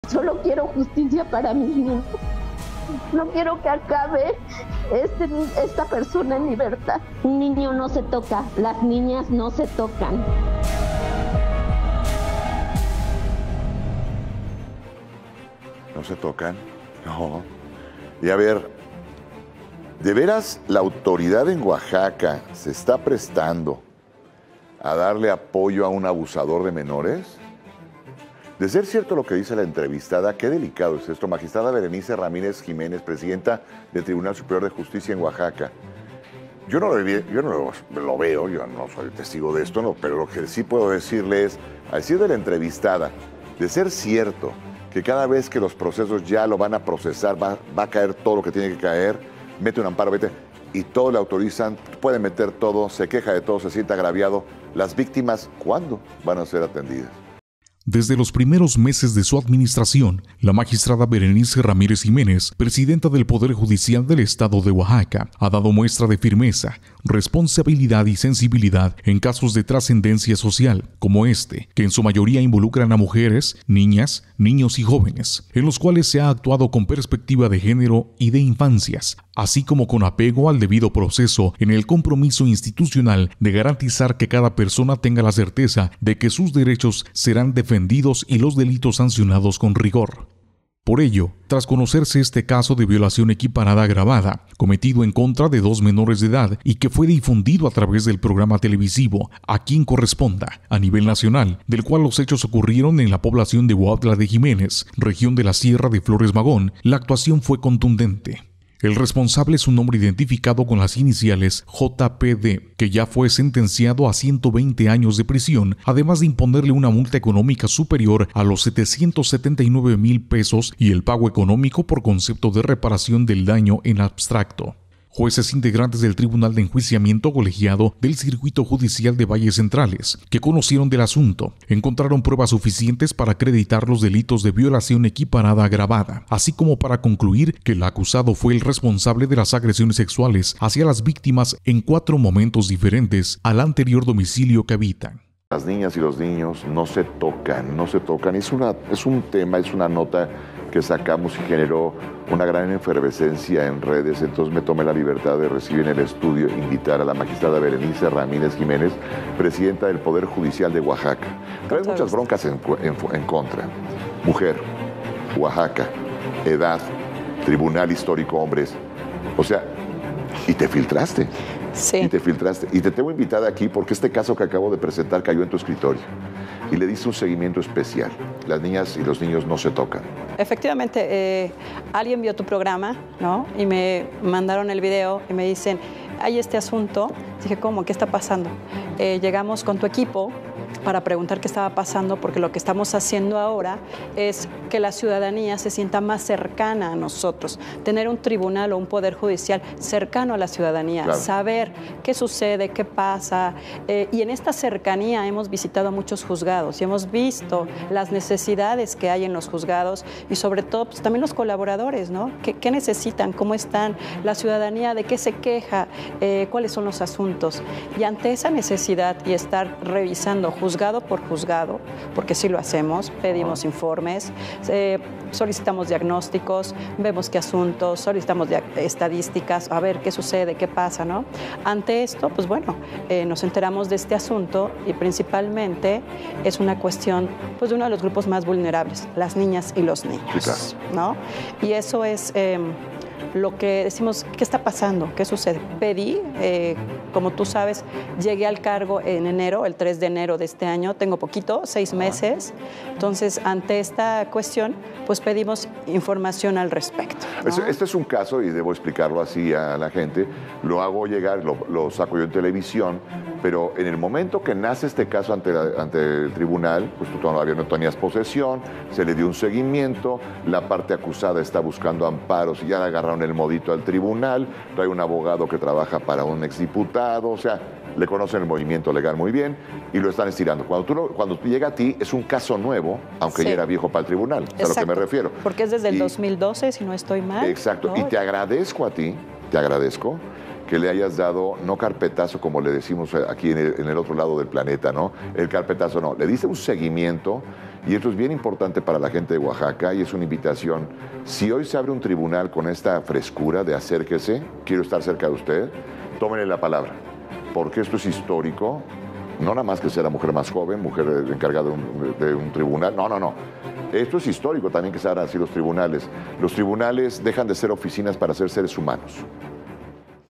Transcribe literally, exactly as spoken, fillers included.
Solo quiero justicia para mis niños. No quiero que acabe este, esta persona en libertad. Un niño no se toca, las niñas no se tocan. ¿No se tocan? No. Y a ver, ¿de veras la autoridad en Oaxaca se está prestando a darle apoyo a un abusador de menores? De ser cierto lo que dice la entrevistada, qué delicado es esto. Magistrada Berenice Ramírez Jiménez, presidenta del Tribunal Superior de Justicia en Oaxaca. Yo no, lo, yo no lo, lo veo, yo no soy testigo de esto, no, pero lo que sí puedo decirle es, a decir de la entrevistada, de ser cierto que cada vez que los procesos ya lo van a procesar, va, va a caer todo lo que tiene que caer, mete un amparo, vete, y todo le autorizan, puede meter todo, se queja de todo, se siente agraviado. Las víctimas, ¿cuándo van a ser atendidas? Desde los primeros meses de su administración, la magistrada Berenice Ramírez Jiménez, presidenta del Poder Judicial del Estado de Oaxaca, ha dado muestra de firmeza, responsabilidad y sensibilidad en casos de trascendencia social, como este, que en su mayoría involucran a mujeres, niñas, niños y jóvenes, en los cuales se ha actuado con perspectiva de género y de infancias, así como con apego al debido proceso en el compromiso institucional de garantizar que cada persona tenga la certeza de que sus derechos serán defendidos y los delitos sancionados con rigor. Por ello, tras conocerse este caso de violación equiparada agravada, cometido en contra de dos menores de edad y que fue difundido a través del programa televisivo A Quien Corresponda, a nivel nacional, del cual los hechos ocurrieron en la población de Huautla de Jiménez, región de la Sierra de Flores Magón, la actuación fue contundente. El responsable es un hombre identificado con las iniciales J P D, que ya fue sentenciado a ciento veinte años de prisión, además de imponerle una multa económica superior a los setecientos setenta y nueve mil pesos y el pago económico por concepto de reparación del daño en abstracto. Jueces integrantes del Tribunal de Enjuiciamiento Colegiado del Circuito Judicial de Valles Centrales, que conocieron del asunto, encontraron pruebas suficientes para acreditar los delitos de violación equiparada agravada, así como para concluir que el acusado fue el responsable de las agresiones sexuales hacia las víctimas en cuatro momentos diferentes al anterior domicilio que habitan. Las niñas y los niños no se tocan, no se tocan. Es, una, es un tema, es una nota que sacamos y generó una gran efervescencia en redes, entonces me tomé la libertad de recibir en el estudio, invitar a la magistrada Berenice Ramírez Jiménez, presidenta del Poder Judicial de Oaxaca. Trae muchas broncas en, en, en contra. Mujer, Oaxaca, edad, Tribunal Histórico Hombres. O sea, y te filtraste. Sí. Y te filtraste. Y te tengo invitada aquí porque este caso que acabo de presentar cayó en tu escritorio. Y le diste un seguimiento especial. Las niñas y los niños no se tocan. Efectivamente, eh, alguien vio tu programa, ¿no? Y me mandaron el video y me dicen, hay este asunto. Dije, ¿cómo? ¿Qué está pasando? Eh, llegamos con tu equipo para preguntar qué estaba pasando, porque lo que estamos haciendo ahora es que la ciudadanía se sienta más cercana a nosotros, tener un tribunal o un poder judicial cercano a la ciudadanía, claro. Saber qué sucede, qué pasa, eh, y en esta cercanía hemos visitado muchos juzgados y hemos visto las necesidades que hay en los juzgados y sobre todo pues, también los colaboradores, ¿no? ¿Qué, qué necesitan? ¿Cómo están? La ciudadanía, ¿de qué se queja? Eh, ¿Cuáles son los asuntos? Y ante esa necesidad y estar revisando juzgado por juzgado, porque sí lo hacemos, pedimos informes, eh, solicitamos diagnósticos, vemos qué asuntos, solicitamos estadísticas, a ver qué sucede, qué pasa, ¿no? Ante esto, pues bueno, eh, nos enteramos de este asunto y principalmente es una cuestión pues, de uno de los grupos más vulnerables, las niñas y los niños, ¿no? Y eso es... Eh, lo que decimos, ¿qué está pasando? ¿Qué sucede? Pedí, eh, como tú sabes, llegué al cargo en enero, el tres de enero de este año, tengo poquito, seis meses, entonces ante esta cuestión, pues pedimos información al respecto, ¿no? Este, este es un caso, y debo explicarlo así a la gente, lo hago llegar, lo, lo saco yo en televisión, pero en el momento que nace este caso ante, la, ante el tribunal, pues tú todavía no tenías posesión, se le dio un seguimiento, la parte acusada está buscando amparos y ya le agarraron el modito al tribunal, trae un abogado que trabaja para un exdiputado, o sea, le conocen el movimiento legal muy bien y lo están estirando. Cuando, tú lo, cuando llega a ti es un caso nuevo, aunque sí. Ya era viejo para el tribunal, es a lo que me refiero. Porque es desde el y, dos mil doce, si no estoy mal. Exacto, ¿no? Y te agradezco a ti, te agradezco que le hayas dado, no carpetazo como le decimos aquí en el, en el otro lado del planeta, ¿no? El carpetazo no, le diste un seguimiento Y esto es bien importante para la gente de Oaxaca y es una invitación. Si hoy se abre un tribunal con esta frescura de acérquese, quiero estar cerca de usted, tómenle la palabra, porque esto es histórico. No nada más que sea la mujer más joven, mujer encargada de un, de un tribunal, no, no, no. Esto es histórico también que se abran así los tribunales. Los tribunales dejan de ser oficinas para ser seres humanos.